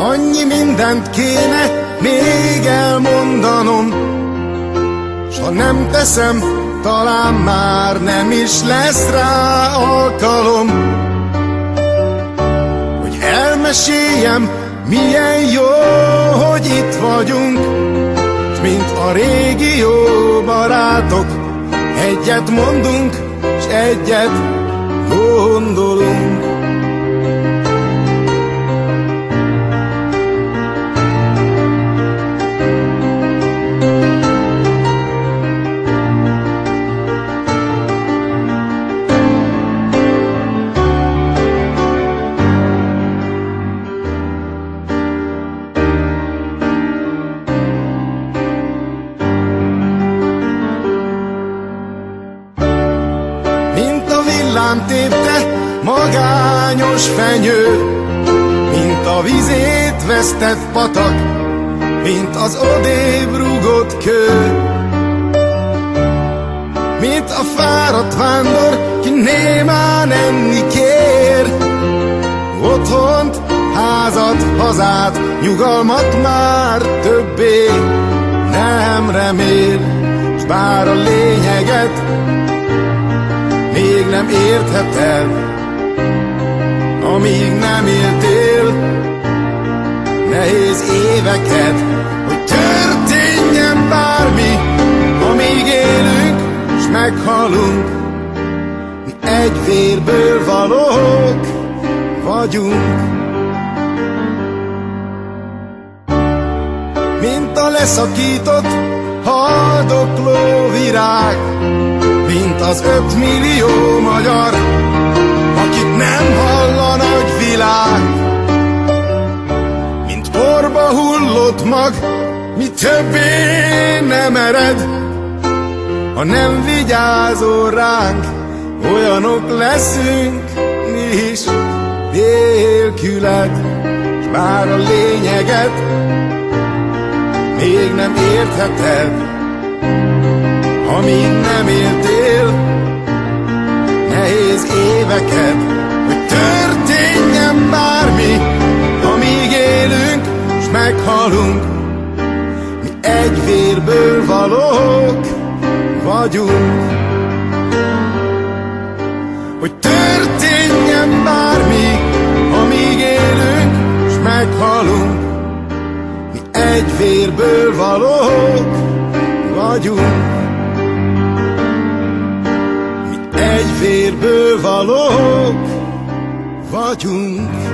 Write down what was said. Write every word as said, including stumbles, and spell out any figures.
Annyi mindent kéne még elmondanom, s ha nem teszem, talán már nem is lesz rá alkalom, hogy elmeséljem, milyen jó, hogy itt vagyunk, s mint a régi jó barátok, egyet mondunk, s egyet gondolunk. Tépte magányos fenyő, mint a vizét vesztett patak, mint az odébb rúgott kő, mint a fáradt vándor, ki némán enni kér. Otthont, házat, hazát, nyugalmat már többé nem remél, s bár a lényeget még nem értheted, amíg nem éltél nehéz éveket, hogy történjen bármi, amíg élünk, s meghalunk. Mi egy vérből valók vagyunk, mint a leszakított haldokló virág, mint az ötmillió magyar, akit nem hall a nagy világ, mint porba hullott mag, mi többé nem ered, ha nem vigyázol ránk, olyanok leszünk mi is nélküled, s bár a lényeget még nem értheted, amíg nem éltél nehéz éveket, hogy történjen bármi, amíg élünk, s meghalunk. Mi egy vérből valók vagyunk, hogy történjen bármi, amíg élünk, s meghalunk. Mi egy vérből valók vagyunk, egy vérből valók vagyunk.